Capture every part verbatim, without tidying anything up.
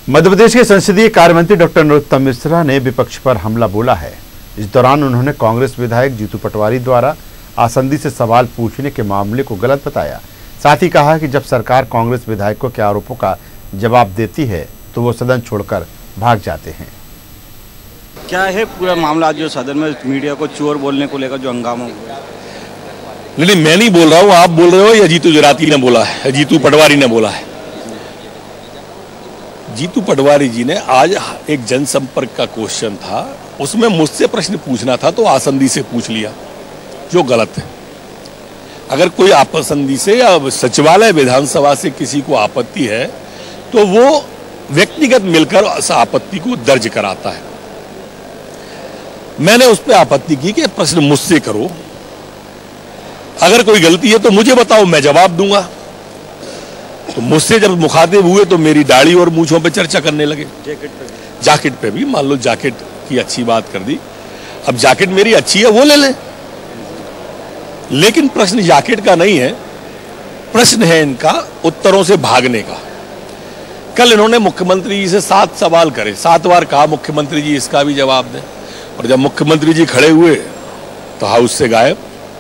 मध्य प्रदेश के संसदीय कार्य मंत्री डॉक्टर नरोत्तम मिश्रा ने विपक्ष पर हमला बोला है। इस दौरान उन्होंने कांग्रेस विधायक जीतू पटवारी द्वारा आसंदी से सवाल पूछने के मामले को गलत बताया। साथ ही कहा कि जब सरकार कांग्रेस विधायकों के आरोपों का जवाब देती है तो वो सदन छोड़कर भाग जाते हैं। क्या है पूरा मामला जो सदन में मीडिया को चोर बोलने को लेकर जो हंगामा हुआ? नहीं, मैं नहीं बोल रहा हूँ, आप बोल रहे हो या जीतू जराती ने बोला है, जीतू पटवारी ने बोला है। जीतू पटवारी जी ने आज एक जनसंपर्क का क्वेश्चन था, उसमें मुझसे प्रश्न पूछना था तो आसंदी से पूछ लिया, जो गलत है। अगर कोई आपसंदी से या सचिवालय विधानसभा से किसी को आपत्ति है तो वो व्यक्तिगत मिलकर उस आपत्ति को दर्ज कराता है। मैंने उस पर आपत्ति की कि प्रश्न मुझसे करो, अगर कोई गलती है तो मुझे बताओ, मैं जवाब दूंगा। तो मुझसे जब मुखातिब हुए तो मेरी दाढ़ी और मूंछों पे चर्चा करने लगे। जैकेट पे जैकेट पे भी मान लो जैकेट की अच्छी बात कर दी, अब जैकेट मेरी अच्छी है वो ले लें। लेकिन प्रश्न जैकेट का नहीं है, प्रश्न है इनका उत्तरों से भागने का। कल इन्होंने मुख्यमंत्री जी से सात सवाल करे, सात बार कहा मुख्यमंत्री जी इसका भी जवाब दें, और जब मुख्यमंत्री जी खड़े हुए तो हाउस से गायब।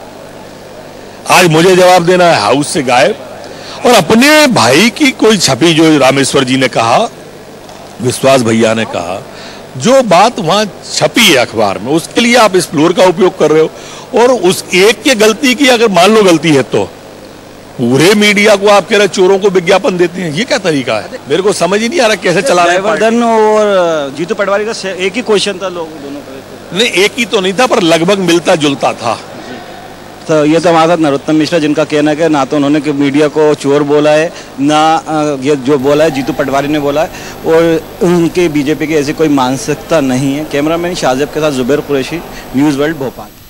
आज मुझे जवाब देना है, हाउस से गायब। और अपने भाई की कोई छपी, जो रामेश्वर जी ने कहा, विश्वास भैया ने कहा, जो बात वहां छपी है अखबार में, उसके लिए आप इस फ्लोर का उपयोग कर रहे हो। और उस एक के गलती की अगर मान लो गलती है तो पूरे मीडिया को आप कह रहे चोरों को विज्ञापन देते हैं, ये क्या तरीका है? मेरे को समझ ही नहीं आ रहा कैसे चला रहे हैं। जयवर्धन और जीतू पटवारी का एक ही क्वेश्चन था, लोग दोनों का नहीं, एक ही तो नहीं था, पर लगभग मिलता जुलता था। तो ये तो हमारे साथ नरोत्तम मिश्रा, जिनका कहना है कि ना तो उन्होंने कि मीडिया को चोर बोला है, ना ये जो बोला है जीतू पटवारी ने बोला है, और उनके बीजेपी की ऐसी कोई मानसिकता नहीं है। कैमरामैन शाहजेब के साथ जुबैर कुरैशी, न्यूज़ वर्ल्ड भोपाल।